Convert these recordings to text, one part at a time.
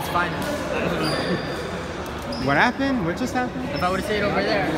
its finest. What happened? What just happened? If I would have stayed over there.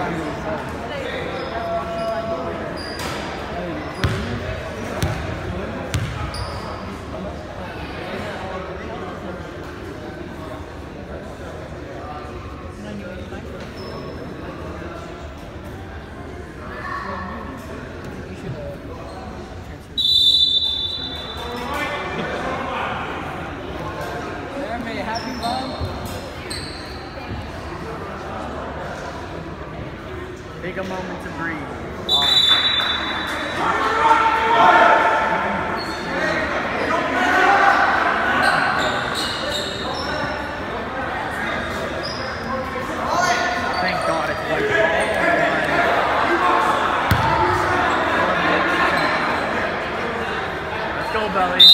Take a moment to breathe. Thank God it's like let's go, Belly.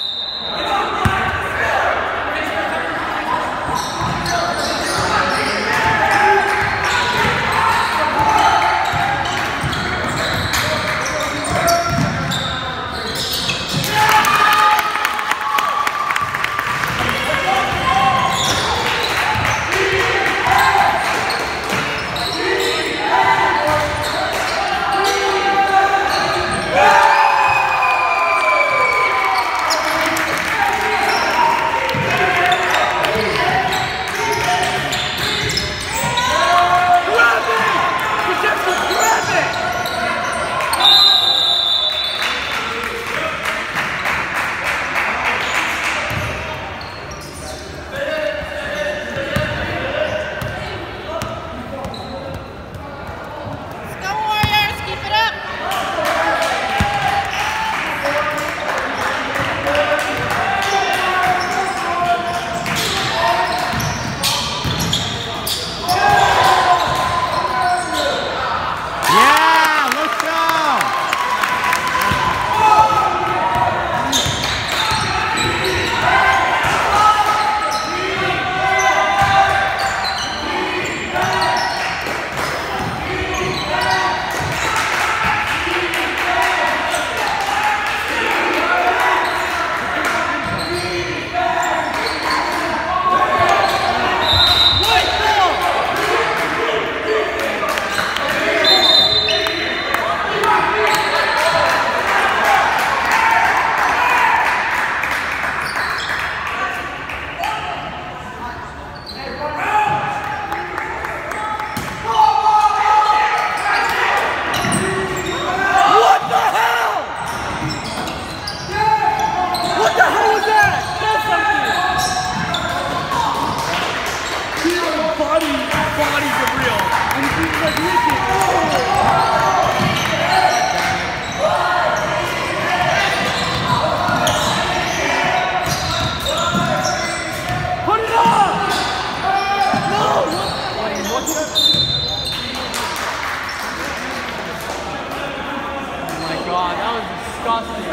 God, that was disgusting.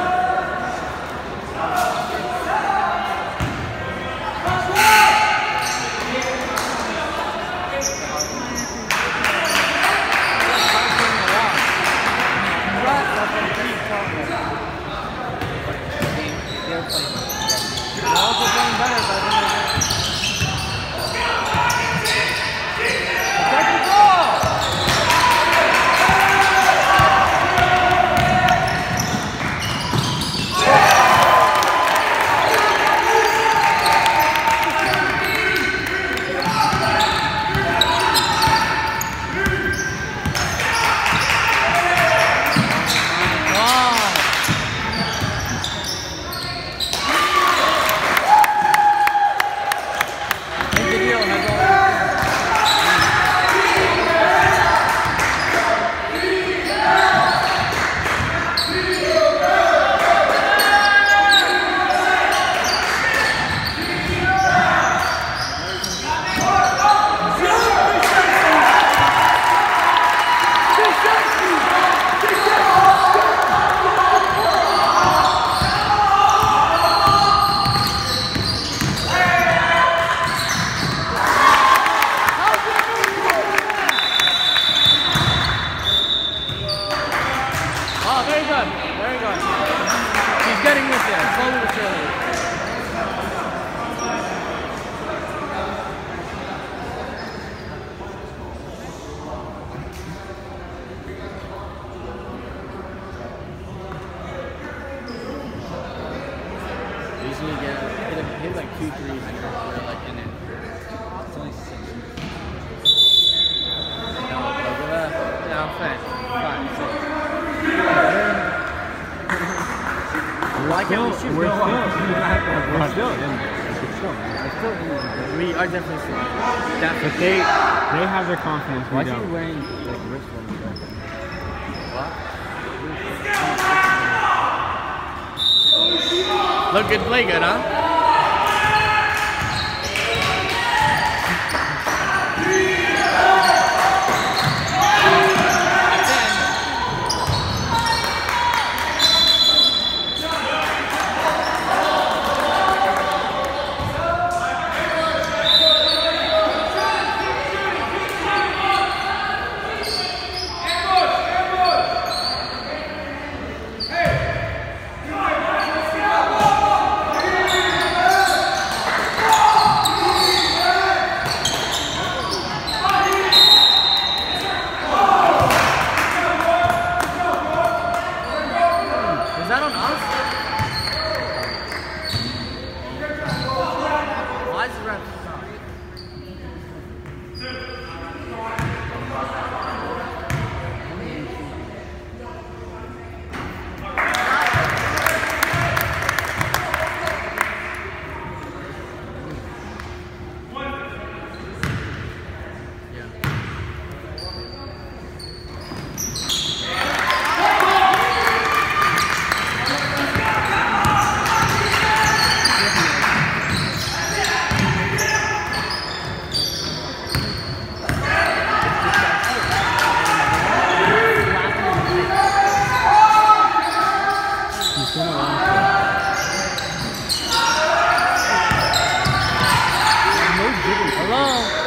They're also playing better, but 2 threes and we're like in it. It's only 6. No, fine. Why can't we shoot? We're still in there. We are definitely still. But they have their confidence. Why We is he don't. wearing like wristbands? Look good, play good, huh? Is that on us? Why is the ref stop? Hello?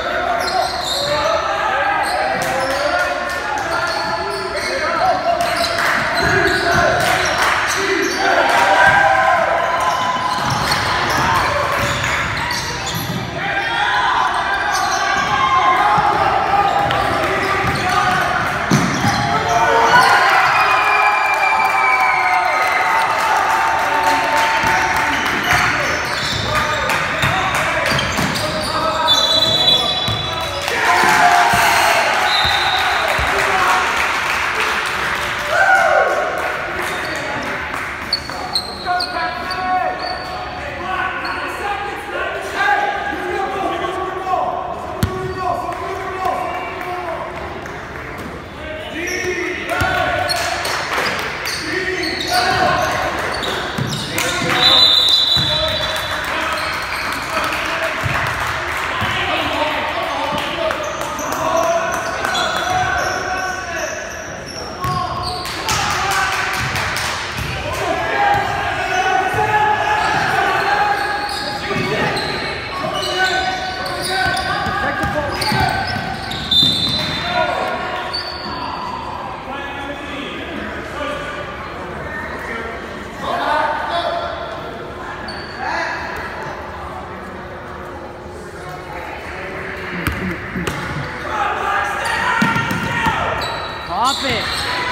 Pop it.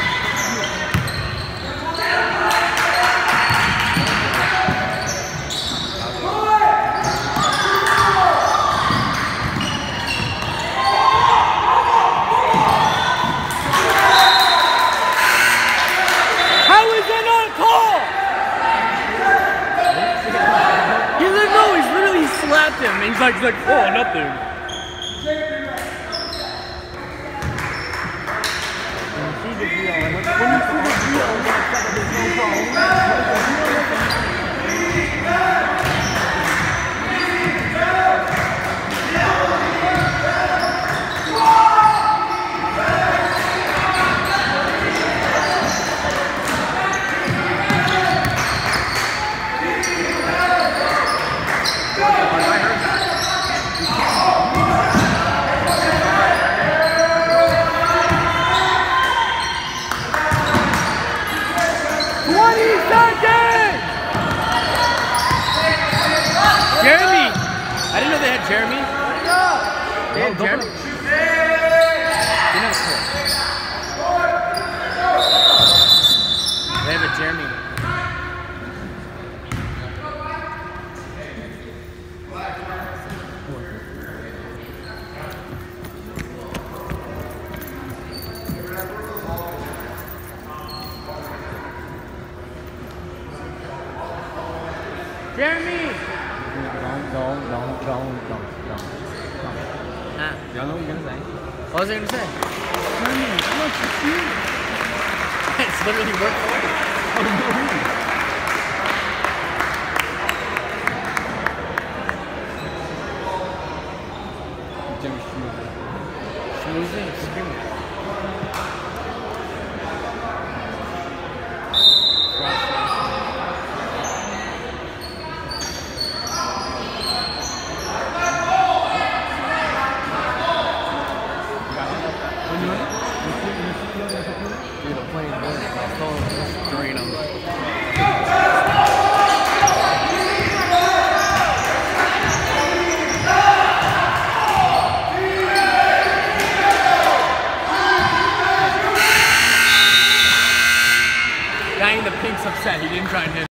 How is that not a call? He's like, no, he's literally slapped him. And he's like, oh, nothing. Jeremy! I didn't know they had Jeremy. They had Jeremy. They have a Jeremy. Jeremy! Don't. Ah, Y'all know what you're gonna say. what was I gonna say? Jeremy, I want to see you. It's literally worked already. Jimmy Schmoozer. Schmoozing and screaming. Dude, I'm playing this. My phone is during them. Guy in the pink's upset. He didn't try and hit.